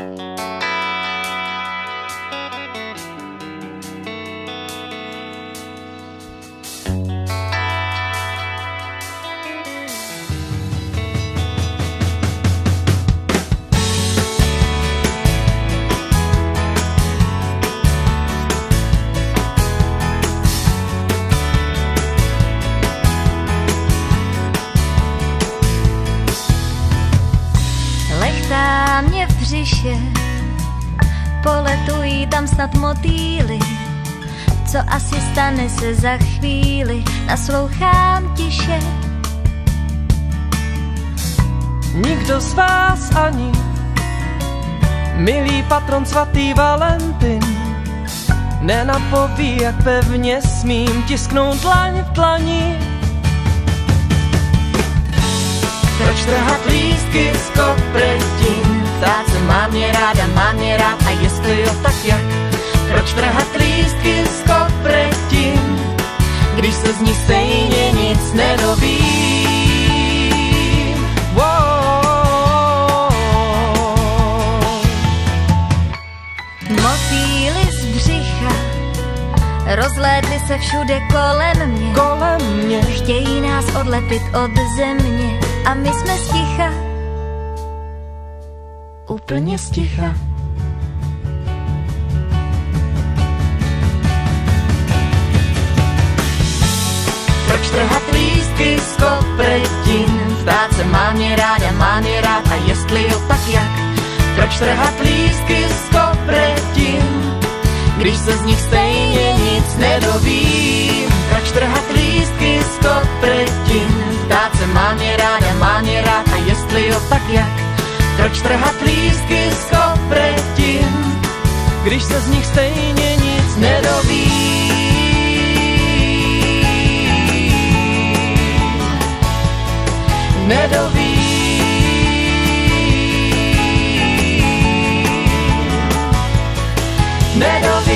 Lechtá mě v břiše, poletují tam snad motýly. Co asi stane se za chvíli, naslouchám tiše. Nikdo z vás ani, milý patron svatý Valentin, nenapoví, jak pevně smím tisknout dlaň v dlani. Proč trhat lístky z kopretin? Ptát se, mám mě rád a jestli jo, tak jak? Proč trhat lístky z kopretin, když se z ní stejně nic nedovím? Motýly z břicha rozlétly se všude kolem mě. Chtějí nás odlepit od země a my jsme sticha, úplně sticha. Proč trhat lístky z kopretin? Ptát se, mám mě rád a jestli jo, tak jak? Proč trhat lístky z kopretin, když se z nich stejně nic nedovím? Proč trhat lístky z kopretin? Ptát se, mám mě rád a jestli jo, tak jak? Proč trhat lístky z kopretin, když se z nich stejně nic nedovím? Nedovím.